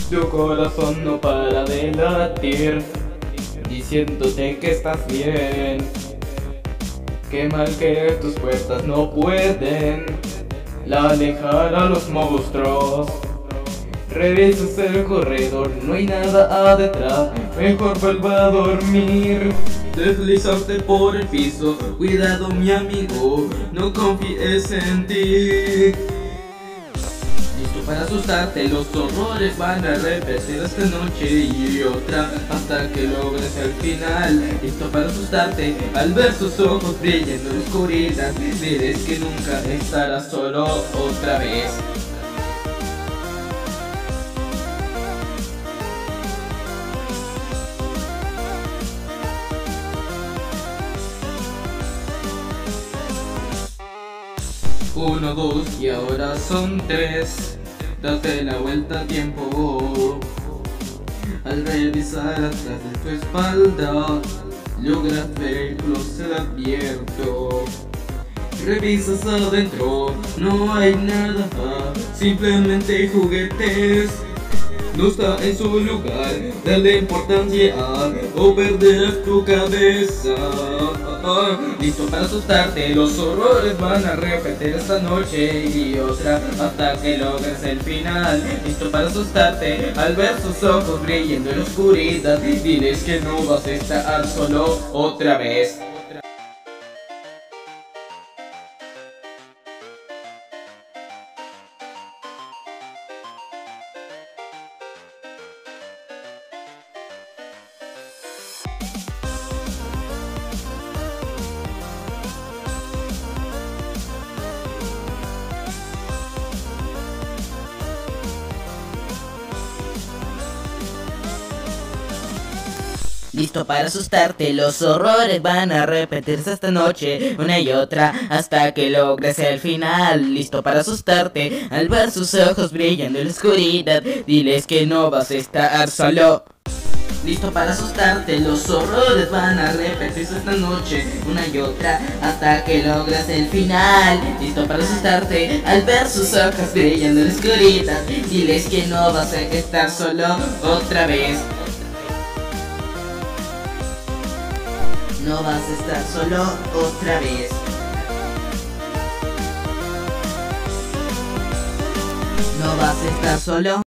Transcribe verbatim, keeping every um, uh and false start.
Tu corazón no para de latir, diciéndote que estás bien. Qué mal que tus puertas no pueden la alejar a los monstruos. Revisas el corredor, no hay nada detrás, mejor vuelva a dormir. Deslizarte por el piso, cuidado mi amigo, no confíes en ti. Listo para asustarte, los horrores van a repetir esta noche y otra hasta que logres el final. Listo para asustarte, al ver sus ojos brillando en la oscuridad, diles que nunca estarás solo otra vez. Uno, dos y ahora son tres. Date la vuelta a tiempo. Al revisar atrás de tu espalda, logras ver el closet abierto. Revisas adentro, no hay nada, simplemente juguetes. No está en su lugar, dale importancia o perderás tu cabeza. Listo para asustarte, los horrores van a repetir esta noche y otra hasta que logres el final. Listo para asustarte, al ver sus ojos brillando en la oscuridad, diles que no vas a estar solo otra vez. Listo para asustarte, los horrores van a repetirse esta noche, una y otra, hasta que logres el final. Listo para asustarte, al ver sus ojos brillando en la oscuridad, diles que no vas a estar solo. Listo para asustarte, los horrores van a repetirse esta noche, una y otra, hasta que logres el final. Listo para asustarte, al ver sus ojos brillando en la oscuridad, diles que no vas a estar solo otra vez. No vas a estar solo otra vez. No vas a estar solo.